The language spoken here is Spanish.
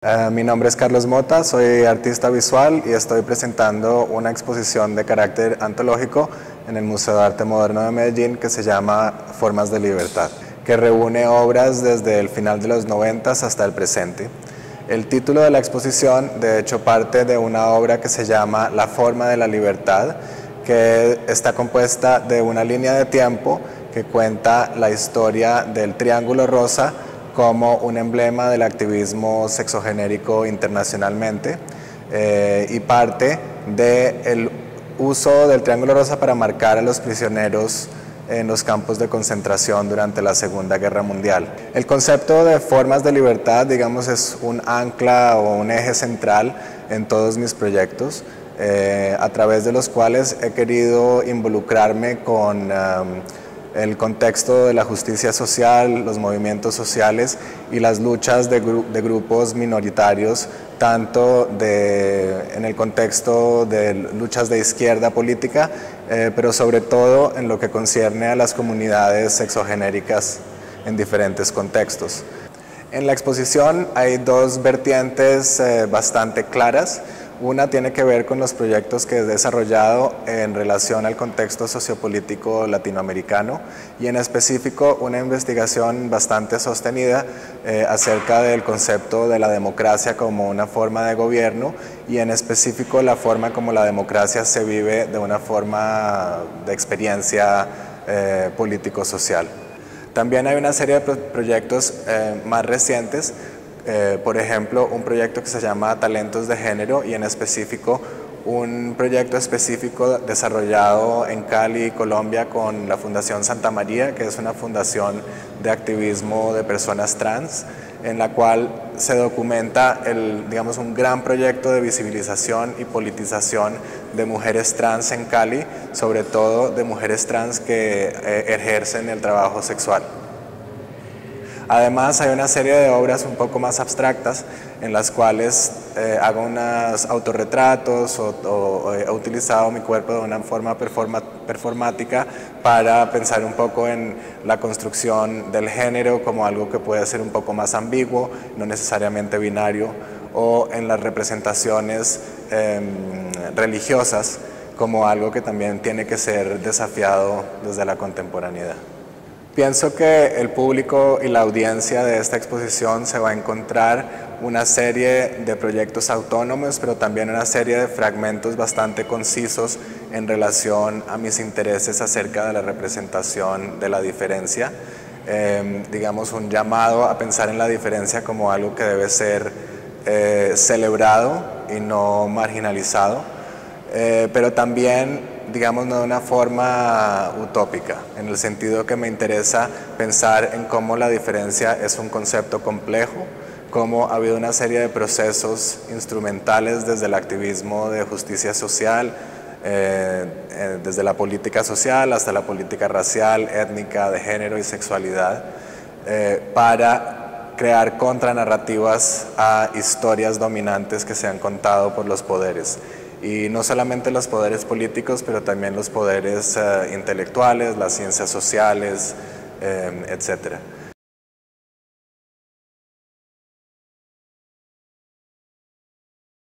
Mi nombre es Carlos Mota, soy artista visual y estoy presentando una exposición de carácter antológico en el Museo de Arte Moderno de Medellín que se llama Formas de Libertad, que reúne obras desde el final de los 90 hasta el presente. El título de la exposición, de hecho, parte de una obra que se llama La Forma de la Libertad, que está compuesta de una línea de tiempo que cuenta la historia del Triángulo Rosa como un emblema del activismo sexogenérico internacionalmente y parte del uso del Triángulo Rosa para marcar a los prisioneros en los campos de concentración durante la Segunda Guerra Mundial. El concepto de formas de libertad, digamos, es un ancla o un eje central en todos mis proyectos, a través de los cuales he querido involucrarme con el contexto de la justicia social, los movimientos sociales y las luchas de grupos minoritarios, tanto en el contexto de luchas de izquierda política, pero sobre todo en lo que concierne a las comunidades sexogenéricas en diferentes contextos. En la exposición hay dos vertientes bastante claras. Una tiene que ver con los proyectos que he desarrollado en relación al contexto sociopolítico latinoamericano y en específico una investigación bastante sostenida acerca del concepto de la democracia como una forma de gobierno y en específico la forma como la democracia se vive de una forma de experiencia político-social. También hay una serie de proyectos más recientes. Por ejemplo, un proyecto que se llama Talentos de Género y en específico un proyecto específico desarrollado en Cali, Colombia, con la Fundación Santa María, que es una fundación de activismo de personas trans, en la cual se documenta digamos, un gran proyecto de visibilización y politización de mujeres trans en Cali, sobre todo de mujeres trans que ejercen el trabajo sexual. Además, hay una serie de obras un poco más abstractas en las cuales hago unos autorretratos o he utilizado mi cuerpo de una forma performática para pensar un poco en la construcción del género como algo que puede ser un poco más ambiguo, no necesariamente binario, o en las representaciones religiosas como algo que también tiene que ser desafiado desde la contemporaneidad. Pienso que el público y la audiencia de esta exposición se va a encontrar una serie de proyectos autónomos, pero también una serie de fragmentos bastante concisos en relación a mis intereses acerca de la representación de la diferencia. Digamos, un llamado a pensar en la diferencia como algo que debe ser celebrado y no marginalizado, pero también digamos, no de una forma utópica, en el sentido que me interesa pensar en cómo la diferencia es un concepto complejo, cómo ha habido una serie de procesos instrumentales desde el activismo de justicia social, desde la política social hasta la política racial, étnica, de género y sexualidad, para crear contranarrativas a historias dominantes que se han contado por los poderes. Y no solamente los poderes políticos, pero también los poderes intelectuales, las ciencias sociales, etc.